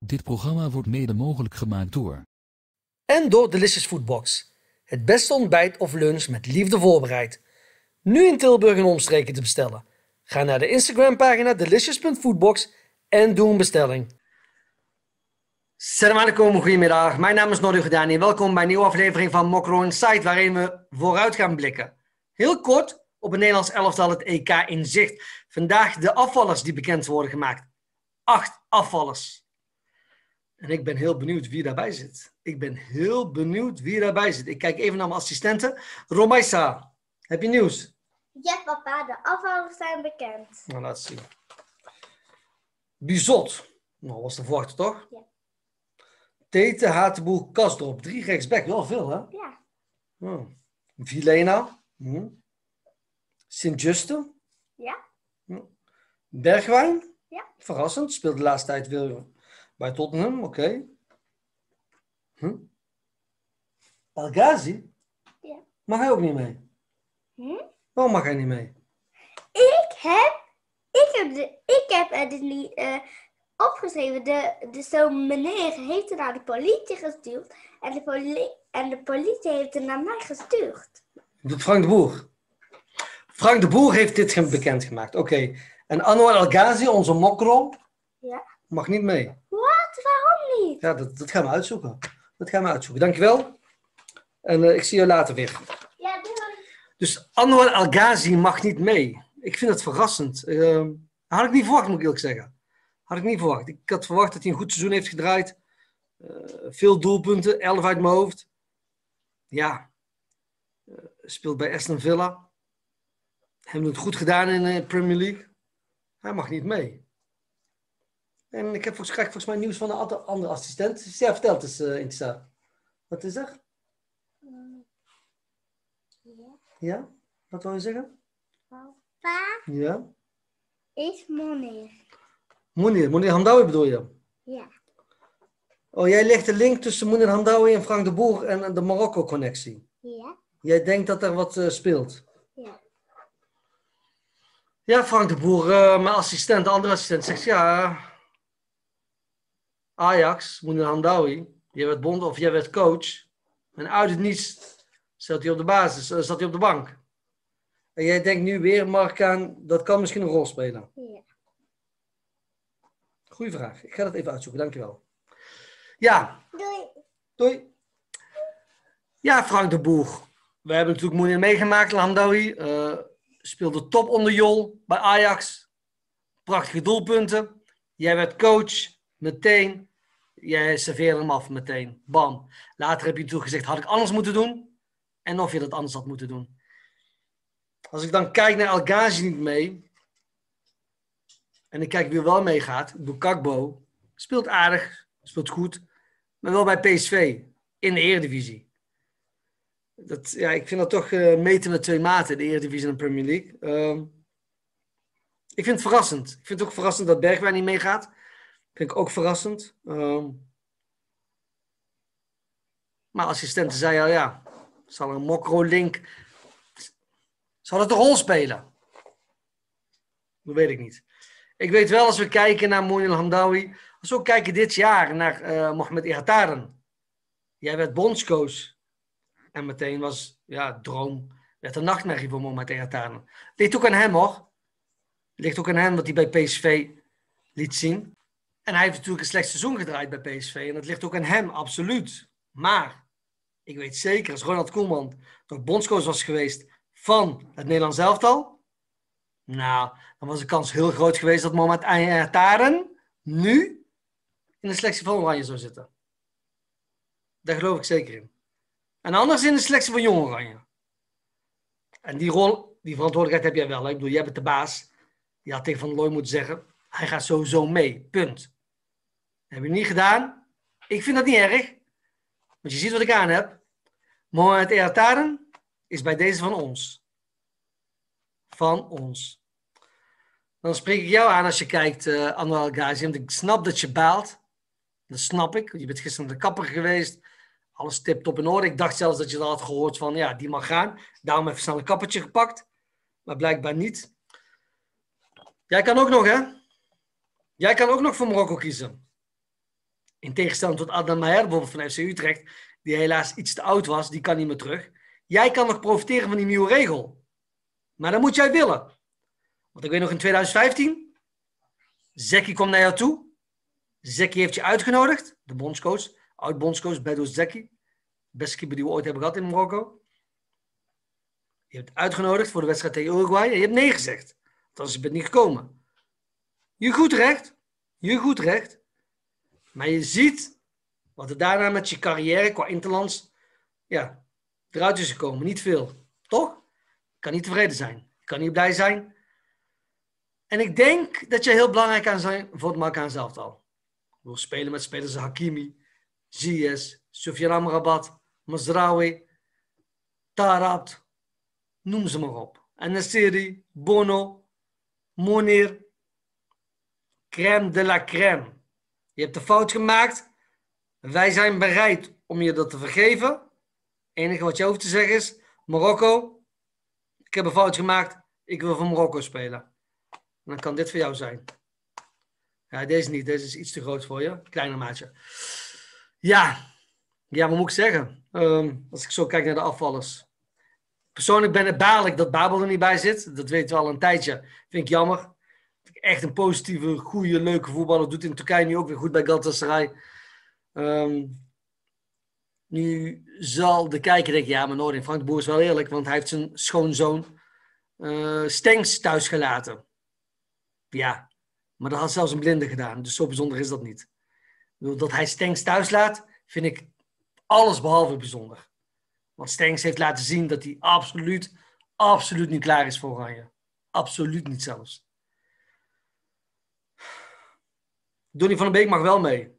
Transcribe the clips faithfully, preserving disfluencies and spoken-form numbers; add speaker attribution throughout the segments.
Speaker 1: Dit programma wordt mede mogelijk gemaakt door...
Speaker 2: En door Delicious Foodbox. Het beste ontbijt of lunch met liefde voorbereid. Nu in Tilburg en omstreken te bestellen. Ga naar de Instagram-pagina delicious punt foodbox en doe een bestelling. Salam alaikum, goedemiddag. Mijn naam is Nordi Gedani. Welkom bij een nieuwe aflevering van Mokro Insight, waarin we vooruit gaan blikken. Heel kort op het Nederlands elftal, het E K in zicht. Vandaag de afvallers die bekend worden gemaakt. Acht afvallers. En ik ben heel benieuwd wie daarbij zit. Ik ben heel benieuwd wie daarbij zit. Ik kijk even naar mijn assistenten. Romaisa, heb je nieuws?
Speaker 3: Ja, papa, de afvallers zijn bekend.
Speaker 2: Nou, laat zien. Bizot. Nou, was te verwachten, toch?
Speaker 3: Ja.
Speaker 2: Tete, Hatenboer, Kasdorp. Drie rechtsback. Wel veel, hè?
Speaker 3: Ja.
Speaker 2: Oh. Vilena. Hm. Sint-Juste.
Speaker 3: Ja.
Speaker 2: Hm. Bergwijn.
Speaker 3: Ja.
Speaker 2: Verrassend. Speelde de laatste tijd weer bij Tottenham. Oké. Okay. Hm. El Ghazi?
Speaker 3: Ja.
Speaker 2: Mag hij ook niet mee?
Speaker 3: Hm?
Speaker 2: Waarom mag hij niet mee?
Speaker 3: Ik heb, ik heb, de, ik heb het niet uh, opgeschreven. De, de zo'n meneer heeft het naar de politie gestuurd. En de, poli en de politie heeft het naar mij gestuurd.
Speaker 2: Doet Frank de Boer. Frank de Boer heeft dit bekendgemaakt. Oké. Okay. En Anwar El Ghazi, onze mokro,
Speaker 3: ja.
Speaker 2: mag niet mee.
Speaker 3: Wat? Waarom niet?
Speaker 2: Ja, dat, dat gaan we uitzoeken. Dat gaan we uitzoeken. Dankjewel. En uh, ik zie je later weer.
Speaker 3: Ja, doei.
Speaker 2: Dus Anwar El Ghazi mag niet mee. Ik vind het verrassend. Uh, had ik niet verwacht, moet ik eerlijk zeggen. Had ik niet verwacht. Ik had verwacht dat hij een goed seizoen heeft gedraaid. Uh, veel doelpunten, elf uit mijn hoofd. Ja. Uh, speelt bij Aston Villa. Hebben het goed gedaan in de Premier League. Hij mag niet mee. En ik heb volgens, krijg volgens mij nieuws van een andere assistent. Dus ja, vertel het eens, uh, Intisa. Wat is er?
Speaker 3: Mm. Ja.
Speaker 2: Ja? Wat wil je zeggen?
Speaker 3: Papa
Speaker 2: Ja?
Speaker 3: is meneer.
Speaker 2: Mounir. Mounir Hamdawi bedoel je?
Speaker 3: Ja.
Speaker 2: Oh, jij legt de link tussen Mounir Hamdawi en Frank de Boer en de Marokko-connectie.
Speaker 3: Ja.
Speaker 2: Jij denkt dat er wat uh, speelt?
Speaker 3: Ja.
Speaker 2: Ja, Frank de Boer, uh, mijn assistent, de andere assistent, zegt ja... Ajax, Mounir Hamdawi, jij werd bond of jij werd coach. En uit het niets zat hij op de basis, uh, zat hij op de bank. En jij denkt nu weer, Markaan, dat kan misschien een rol spelen.
Speaker 3: Ja.
Speaker 2: Goeie vraag. Ik ga dat even uitzoeken, dankjewel. Ja.
Speaker 3: Doei.
Speaker 2: Doei. Ja, Frank de Boer. We hebben natuurlijk Mounir meegemaakt, Hamdawi. Uh, speelde top onder Jol bij Ajax. Prachtige doelpunten. Jij werd coach, meteen. Jij serveerde hem af meteen. Bam. Later heb je natuurlijk gezegd, had ik anders moeten doen? En of je dat anders had moeten doen. Als ik dan kijk naar El Ghazi niet mee. En ik kijk wie er wel meegaat. Bukakbo. Speelt aardig. Speelt goed. Maar wel bij P S V. In de Eredivisie. Dat, ja, ik vind dat toch uh, meten met twee maten. De Eredivisie en de Premier League. Uh, ik vind het verrassend. Ik vind het ook verrassend dat Bergwijn niet meegaat. Vind ik ook verrassend. Um, maar assistenten zei al, ja, zal een Mokro-link, zal het een rol spelen? Dat weet ik niet. Ik weet wel, als we kijken naar Mounir Hamdawi, als we ook kijken dit jaar naar uh, Mohamed Ihataren. Jij werd bondscoach. En meteen was, ja, droom, werd een nachtmerrie voor Mohamed Ihataren. Ligt ook aan hem, hoor. Ligt ook aan hem wat hij bij P S V liet zien. En hij heeft natuurlijk een slecht seizoen gedraaid bij P S V. En dat ligt ook aan hem, absoluut. Maar ik weet zeker, als Ronald Koeman toch bondscoach was geweest van het Nederlands elftal. Nou, dan was de kans heel groot geweest dat Mohamed Ihataren nu in de selectie van Oranje zou zitten. Daar geloof ik zeker in. En anders in de selectie van Jong Oranje. En die rol, die verantwoordelijkheid heb jij wel. Hè? Ik bedoel, jij bent de baas. Je had tegen Van der Looy moeten zeggen, hij gaat sowieso mee. Punt. Dat heb je niet gedaan. Ik vind dat niet erg. Want je ziet wat ik aan heb. Mohamed Ihataren is bij deze van ons. Van ons. Dan spreek ik jou aan als je kijkt, uh, Anwar El Ghazi. Want ik snap dat je baalt. Dat snap ik. Je bent gisteren naar de kapper geweest. Alles tip-top in orde. Ik dacht zelfs dat je al had gehoord van, ja, die mag gaan. Daarom even snel een kappertje gepakt. Maar blijkbaar niet. Jij kan ook nog, hè? Jij kan ook nog voor Marokko kiezen. In tegenstelling tot Adnan Maher bijvoorbeeld van F C Utrecht, die helaas iets te oud was, die kan niet meer terug. Jij kan nog profiteren van die nieuwe regel. Maar dat moet jij willen. Want ik weet nog in twintig vijftien, Zeki kwam naar jou toe. Zeki heeft je uitgenodigd, de bondscoach, oud-bondscoach Bedo Zeki. Beste keeper die we ooit hebben gehad in Marokko. Je hebt uitgenodigd voor de wedstrijd tegen Uruguay en je hebt nee gezegd. Want je bent niet gekomen. Je goed recht. Je goed recht. Maar je ziet wat er daarna met je carrière qua interlands ja, eruit is gekomen. Niet veel. Toch? Je kan niet tevreden zijn. Je kan niet blij zijn. En ik denk dat je heel belangrijk kan zijn voor het Marokkaanse elftal. Ik wil spelen met spelers als Hakimi, Ziyech, Soufiane Amrabat, Mazraoui, Taarabt. Noem ze maar op. En Nassiri, Bono, Monir. Crème de la crème. Je hebt de fout gemaakt. Wij zijn bereid om je dat te vergeven. Het enige wat je hoeft te zeggen is, Marokko, ik heb een fout gemaakt. Ik wil voor Marokko spelen. En dan kan dit voor jou zijn. Ja, deze niet. Deze is iets te groot voor je. Kleiner maatje. Ja. Ja, wat moet ik zeggen? Um, als ik zo kijk naar de afvallers. Persoonlijk ben het baarlijk dat Babel er niet bij zit. Dat weten we al een tijdje. Vind ik jammer. Vind ik echt een positieve, goede, leuke voetballer. Doet in Turkije nu ook weer goed bij Galatasaray. Um, nu zal de kijker denken, ja, maar Noordin, Frank de Boer is wel eerlijk. Want hij heeft zijn schoonzoon uh, Stengs thuis gelaten. Ja, maar dat had zelfs een blinde gedaan. Dus zo bijzonder is dat niet. Dat hij Stengs thuis laat, vind ik alles behalve bijzonder. Want Stengs heeft laten zien dat hij absoluut, absoluut niet klaar is voor Oranje. Absoluut niet zelfs. Donny van der Beek mag wel mee.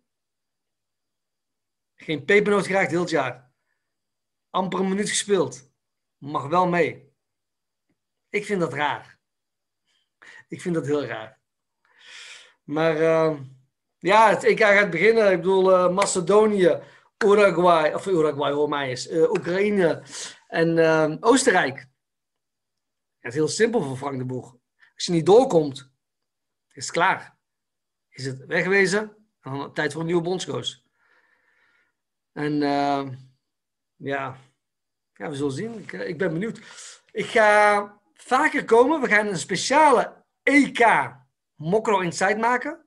Speaker 2: Geen pepernoot geraakt heel het jaar. Amper een minuut gespeeld. Mag wel mee. Ik vind dat raar. Ik vind dat heel raar. Maar uh, ja, het E K gaat beginnen. Ik bedoel, uh, Macedonië, Uruguay, of Uruguay hoor mij eens, uh, Oekraïne en uh, Oostenrijk. Het is heel simpel voor Frank de Boer. Als je niet doorkomt, is het klaar. Is het wegwezen, dan tijd voor een nieuwe bondscoach. En uh, ja, ja, we zullen zien. Ik, ik ben benieuwd. Ik ga vaker komen. We gaan een speciale E K Mokro Inside maken.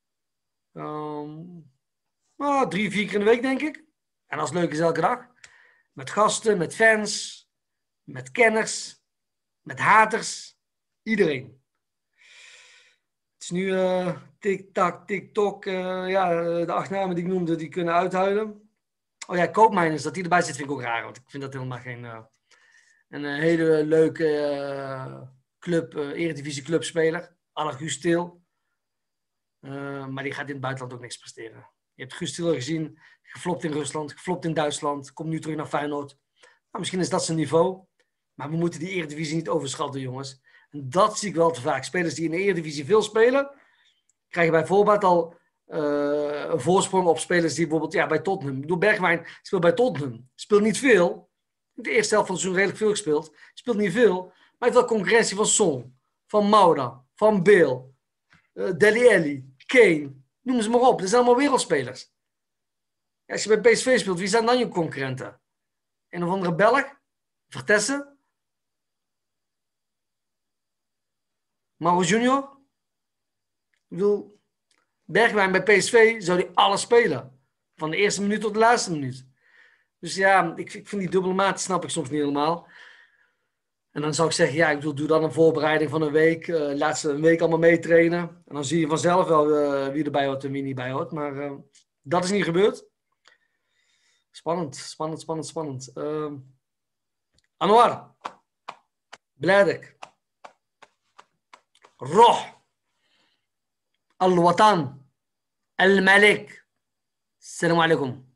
Speaker 2: Um, nou, drie, vier keer in de week, denk ik. En als het leuk is, elke dag. Met gasten, met fans, met kenners, met haters. Iedereen. Het is nu uh, tik-tak, tik-tok. Uh, ja, de acht namen die ik noemde, die kunnen uithuilen. Oh ja, Koopmeiners, dat die erbij zit, vind ik ook raar. Want ik vind dat helemaal geen... Uh, een uh, hele leuke uh, club, uh, Eredivisie clubspeler. à la Guus Til. Uh, maar die gaat in het buitenland ook niks presteren. Je hebt Guus Til gezien, geflopt in Rusland, geflopt in Duitsland, komt nu terug naar Feyenoord. Nou, misschien is dat zijn niveau, maar we moeten die Eredivisie niet overschatten, jongens. En dat zie ik wel te vaak. Spelers die in de Eredivisie veel spelen, krijgen bijvoorbeeld al uh, een voorsprong op spelers die bijvoorbeeld ja, bij Tottenham. Ik bedoel, Bergwijn speelt bij Tottenham, speelt niet veel. In de eerste helft van het seizoen redelijk veel gespeeld, speelt niet veel, maar heeft wel concurrentie van Son, van Maura, van Bale, uh, Dele Alli, Kane, noem ze maar op. Dat zijn allemaal wereldspelers. Ja, als je bij P S V speelt, wie zijn dan je concurrenten? Een of andere Belg? Vertessen? Mauro Junior? Ik bedoel, Bergwijn bij P S V zou die alles spelen. Van de eerste minuut tot de laatste minuut. Dus ja, ik, ik vind die dubbele maat snap ik soms niet helemaal. En dan zou ik zeggen, ja, ik bedoel, doe dan een voorbereiding van een week. Uh, laat ze een week allemaal meetrainen. En dan zie je vanzelf wel uh, wie erbij hoort en wie niet bij hoort. Maar uh, dat is niet gebeurd. Spannend, spannend, spannend, spannend. Uh, Anwar. Bladek. Roh. Al-Watan. Al-Malik. Assalamu alaikum.